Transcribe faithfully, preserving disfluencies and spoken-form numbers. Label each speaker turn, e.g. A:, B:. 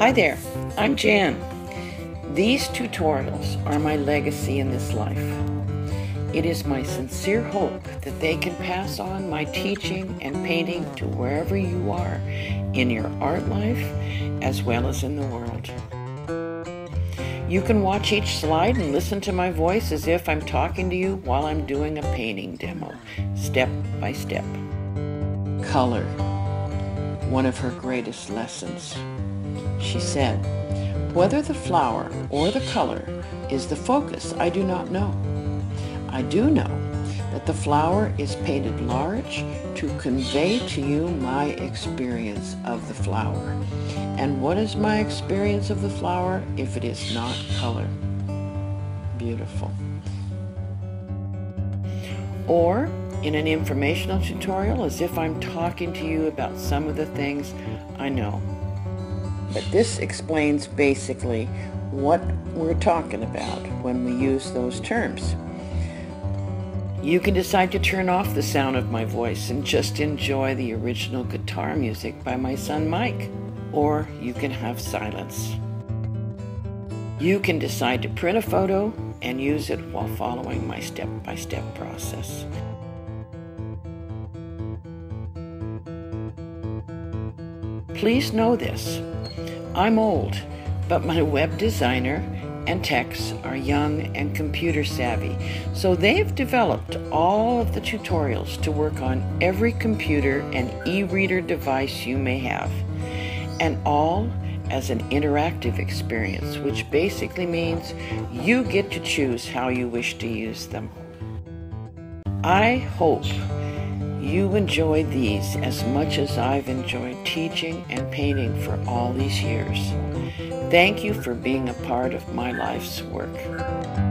A: Hi there, I'm Jan. These tutorials are my legacy in this life. It is my sincere hope that they can pass on my teaching and painting to wherever you are in your art life as well as in the world. You can watch each slide and listen to my voice as if I'm talking to you while I'm doing a painting demo, step by step. Color, one of her greatest lessons. She said, "Whether the flower or the color is the focus, I do not know. I do know that the flower is painted large to convey to you my experience of the flower. And what is my experience of the flower if it is not color?" Beautiful. Or in an informational tutorial, as if I'm talking to you about some of the things I know. But this explains basically what we're talking about when we use those terms. You can decide to turn off the sound of my voice and just enjoy the original guitar music by my son Mike. Or you can have silence. You can decide to print a photo and use it while following my step-by-step process. Please know this. I'm old, but my web designer and techs are young and computer savvy, so they've developed all of the tutorials to work on every computer and e-reader device you may have, and all as an interactive experience, which basically means you get to choose how you wish to use them. I hope you enjoy these as much as I've enjoyed teaching and painting for all these years. Thank you for being a part of my life's work.